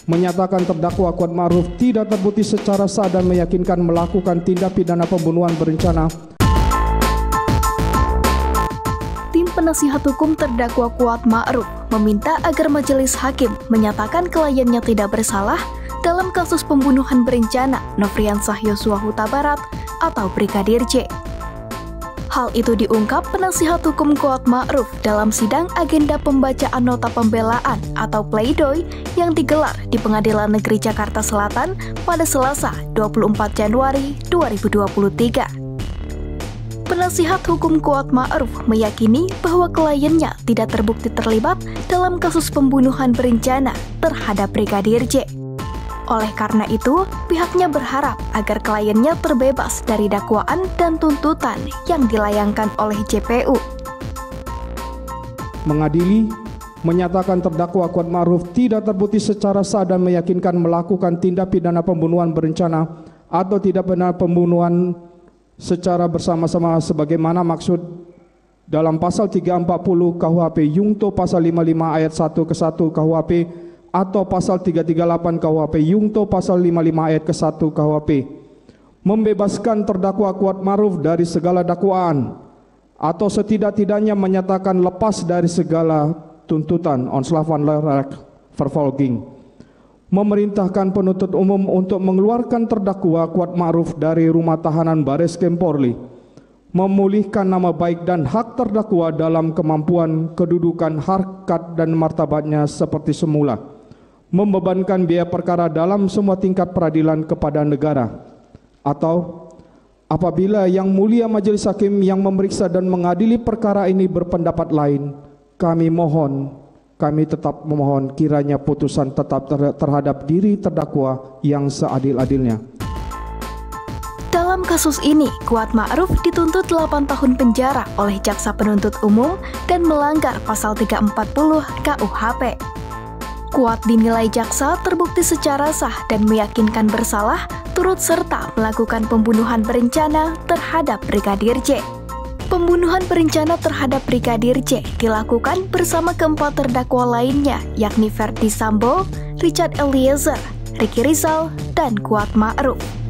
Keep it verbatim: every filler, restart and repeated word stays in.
menyatakan terdakwa Kuat Ma'ruf tidak terbukti secara sah dan meyakinkan melakukan tindak pidana pembunuhan berencana. Tim penasihat hukum terdakwa Kuat Ma'ruf meminta agar majelis hakim menyatakan kliennya tidak bersalah dalam kasus pembunuhan berencana Nofriansah Yosua Huta Barat atau Brigadir J. Hal itu diungkap penasihat hukum Kuat Ma'ruf dalam sidang agenda pembacaan nota pembelaan atau pleidoy yang digelar di Pengadilan Negeri Jakarta Selatan pada Selasa dua puluh empat Januari dua ribu dua puluh tiga. Penasihat hukum Kuat Ma'ruf meyakini bahwa kliennya tidak terbukti terlibat dalam kasus pembunuhan berencana terhadap Brigadir J. Oleh karena itu, pihaknya berharap agar kliennya terbebas dari dakwaan dan tuntutan yang dilayangkan oleh J P U. Mengadili, menyatakan terdakwa Kuat Ma'ruf tidak terbukti secara sah dan meyakinkan melakukan tindak pidana pembunuhan berencana atau tindak pidana pembunuhan secara bersama-sama sebagaimana maksud dalam pasal tiga ratus empat puluh K U H P Yungto pasal lima puluh lima ayat satu ke satu K U H P atau pasal tiga ratus tiga puluh delapan K U H P Yungto pasal lima puluh lima ayat ke satu K U H P, membebaskan terdakwa Kuat Ma'ruf dari segala dakwaan atau setidak-tidaknya menyatakan lepas dari segala tuntutan onslavanlerek vervolging, memerintahkan penuntut umum untuk mengeluarkan terdakwa Kuat Ma'ruf dari rumah tahanan Bareskrim Polri, memulihkan nama baik dan hak terdakwa dalam kemampuan, kedudukan, harkat dan martabatnya seperti semula, membebankan biaya perkara dalam semua tingkat peradilan kepada negara, atau apabila Yang Mulia Majelis Hakim yang memeriksa dan mengadili perkara ini berpendapat lain, kami mohon, kami tetap memohon kiranya putusan tetap terhadap diri terdakwa yang seadil-adilnya. Dalam kasus ini, Kuat Ma'ruf dituntut delapan tahun penjara oleh Jaksa Penuntut Umum dan melanggar pasal tiga ratus empat puluh K U H P. Kuat dinilai jaksa terbukti secara sah dan meyakinkan bersalah turut serta melakukan pembunuhan berencana terhadap Brigadir J. Pembunuhan berencana terhadap Brigadir J dilakukan bersama keempat terdakwa lainnya, yakni Verdi Sambo, Richard Eliezer, Ricky Rizal, dan Kuat Ma'ruf.